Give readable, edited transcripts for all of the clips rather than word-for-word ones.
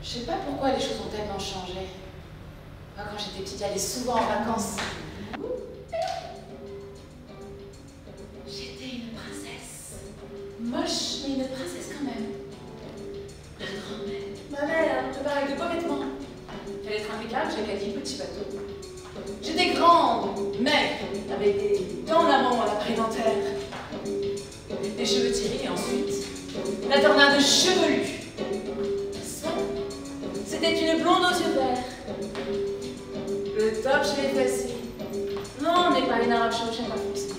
Je sais pas pourquoi les choses ont tellement changé. Moi, quand j'étais petite, j'allais souvent en vacances. J'étais une princesse. Moche, mais une princesse quand même. La grand-mère. Ma mère me préparait avec de beaux vêtements. Fallait être impeccable, j'avais dit petit bateau. J'étais grande, maigre, avec des dents d'amande à la prédentaire. Les cheveux tirés et ensuite, la tornade chevelue. C'était une blonde aux yeux verts. Le top, je l'ai effacé. Non, on n'est pas une arabe chaude, j'aime pas fonctionner.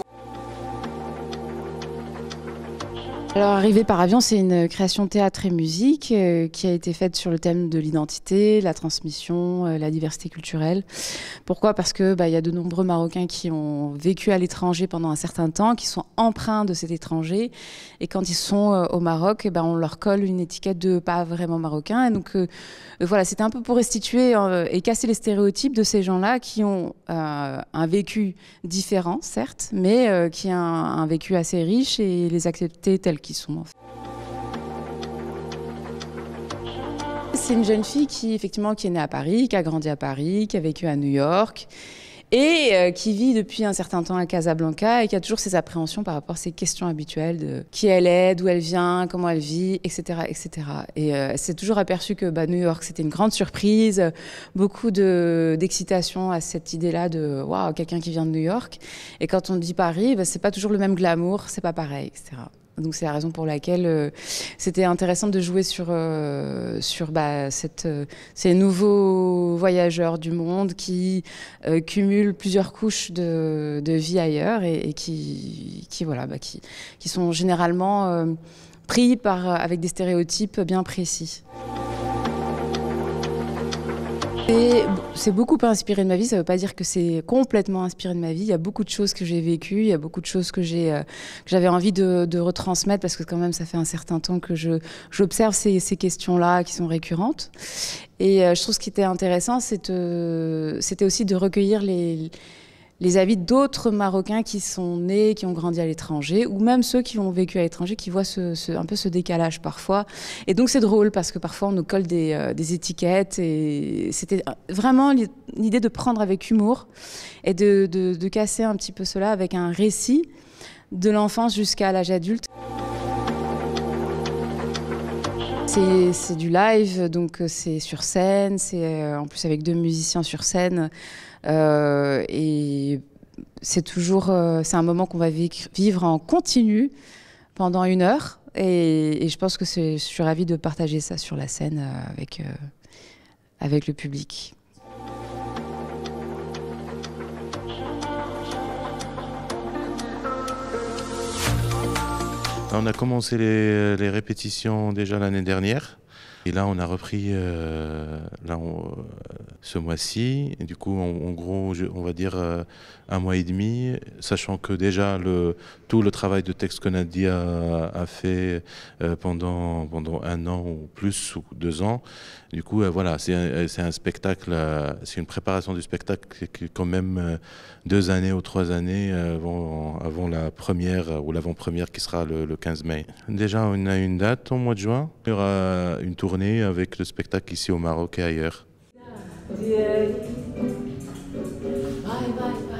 Alors, Arrivée par avion, c'est une création théâtre et musique qui a été faite sur le thème de l'identité, la transmission, la diversité culturelle. Pourquoi? Parce que y a de nombreux Marocains qui ont vécu à l'étranger pendant un certain temps, qui sont empreints de cet étranger. Et quand ils sont au Maroc, on leur colle une étiquette de pas vraiment marocain. Et donc, voilà, c'était un peu pour restituer et casser les stéréotypes de ces gens-là qui ont un vécu différent, certes, mais qui ont un vécu assez riche et les accepter tels qu'ils sont. C'est une jeune fille qui est née à Paris, qui a grandi à Paris, qui a vécu à New York et qui vit depuis un certain temps à Casablanca et qui a toujours ses appréhensions par rapport à ces questions habituelles de qui elle est, d'où elle vient, comment elle vit, etc. etc. Et elle s'est toujours aperçue que New York, c'était une grande surprise, beaucoup d'excitation à cette idée-là de « waouh, quelqu'un qui vient de New York ». Et quand on dit Paris, c'est pas toujours le même glamour, c'est pas pareil, etc. Donc c'est la raison pour laquelle c'était intéressant de jouer sur ces nouveaux voyageurs du monde qui cumulent plusieurs couches de vie ailleurs et qui sont généralement pris avec des stéréotypes bien précis. C'est beaucoup inspiré de ma vie, ça ne veut pas dire que c'est complètement inspiré de ma vie. Il y a beaucoup de choses que j'ai vécues, il y a beaucoup de choses que j'avais envie de retransmettre parce que quand même ça fait un certain temps que j'observe ces questions-là qui sont récurrentes. Et je trouve ce qui était intéressant, c'était aussi de recueillir les avis d'autres Marocains qui sont nés, qui ont grandi à l'étranger, ou même ceux qui ont vécu à l'étranger, qui voient un peu ce décalage parfois. Et donc c'est drôle parce que parfois on nous colle des étiquettes et c'était vraiment l'idée de prendre avec humour et de casser un petit peu cela avec un récit de l'enfance jusqu'à l'âge adulte. C'est du live, donc c'est sur scène, c'est en plus avec 2 musiciens sur scène. Et c'est un moment qu'on va vivre en continu pendant 1 heure. Et je pense que je suis ravie de partager ça sur la scène avec le public. On a commencé les répétitions déjà l'année dernière. Et là, on a repris ce mois-ci. Et du coup, en gros, on va dire 1 mois et demi, sachant que déjà tout le travail de texte que Nadia a fait pendant 1 an ou plus, ou 2 ans. Du coup, voilà, c'est un spectacle, c'est une préparation du spectacle qui est quand même 2 années ou 3 années avant la première ou l'avant-première qui sera le 15 mai. Déjà, on a une date au mois de juin. Il y aura une tournée avec le spectacle ici au Maroc et ailleurs. Bye bye.